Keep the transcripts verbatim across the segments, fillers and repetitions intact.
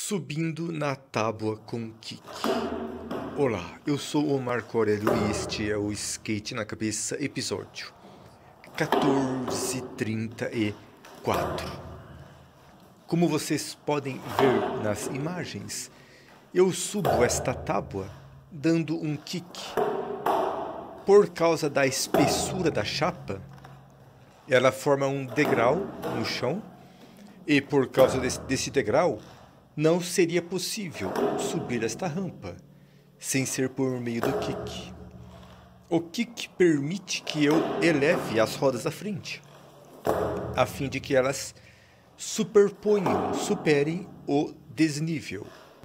Subindo na tábua com Kik. Olá, eu sou o Marco Aurélio e este é o Skate na Cabeça, episódio quatorze trinta e quatro. Como vocês podem ver nas imagens, eu subo esta tábua dando um kick. Por causa da espessura da chapa, ela forma um degrau no chão, e por causa desse, desse degrau, não seria possível subir esta rampa sem ser por meio do kick. O kick permite que eu eleve as rodas à frente, a fim de que elas superponham, superem o desnível.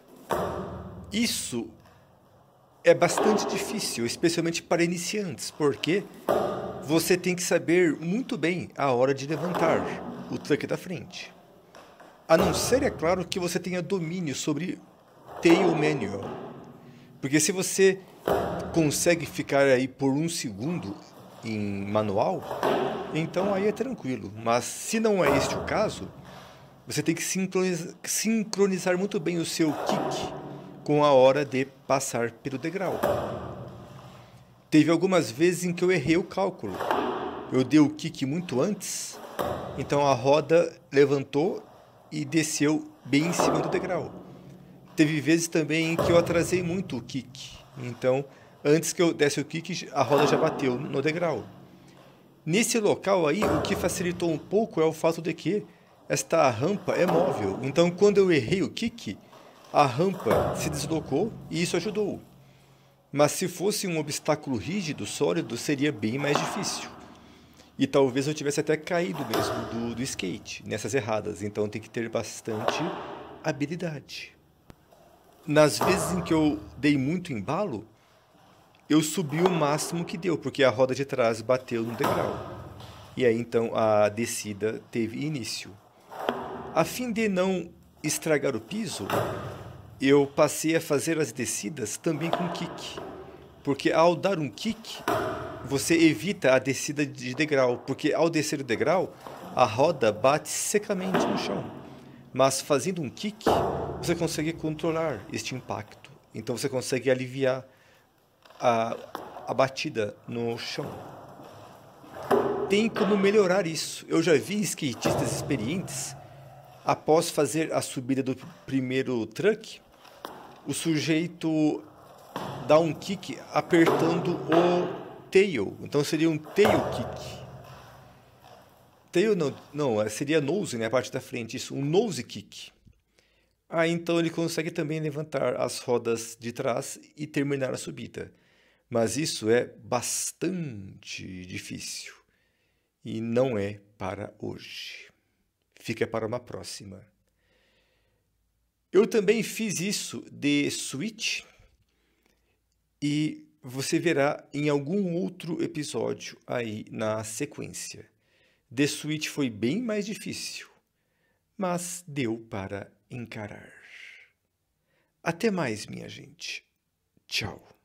Isso é bastante difícil, especialmente para iniciantes, porque você tem que saber muito bem a hora de levantar o truck da frente. A não ser, é claro, que você tenha domínio sobre Tail Manual. Porque se você consegue ficar aí por um segundo em manual, então aí é tranquilo. Mas se não é este o caso, você tem que sincronizar, sincronizar muito bem o seu kick com a hora de passar pelo degrau. Teve algumas vezes em que eu errei o cálculo. Eu dei o kick muito antes, então a roda levantou e desceu bem em cima do degrau. Teve vezes também em que eu atrasei muito o kick. Então, antes que eu desse o kick, a roda já bateu no degrau. Nesse local aí, o que facilitou um pouco é o fato de que esta rampa é móvel. Então, quando eu errei o kick, a rampa se deslocou e isso ajudou. Mas se fosse um obstáculo rígido, sólido, seria bem mais difícil. E talvez eu tivesse até caído mesmo do, do skate, nessas erradas. Então tem que ter bastante habilidade. Nas vezes em que eu dei muito embalo, eu subi o máximo que deu, porque a roda de trás bateu no degrau. E aí então a descida teve início. A fim de não estragar o piso, eu passei a fazer as descidas também com kick. Porque ao dar um kick, você evita a descida de degrau, porque ao descer o degrau, a roda bate secamente no chão. Mas fazendo um kick, você consegue controlar este impacto. Então você consegue aliviar a, a batida no chão. Tem como melhorar isso. Eu já vi skatistas experientes, após fazer a subida do primeiro truck, o sujeito dá um kick apertando o tail. Então seria um tail kick. Tail não, não, seria nose, né, a parte da frente, isso, um nose kick. Aí então ele consegue também levantar as rodas de trás e terminar a subida. Mas isso é bastante difícil. E não é para hoje. Fica para uma próxima. Eu também fiz isso de switch. E você verá em algum outro episódio aí na sequência. The Switch foi bem mais difícil, mas deu para encarar. Até mais, minha gente. Tchau.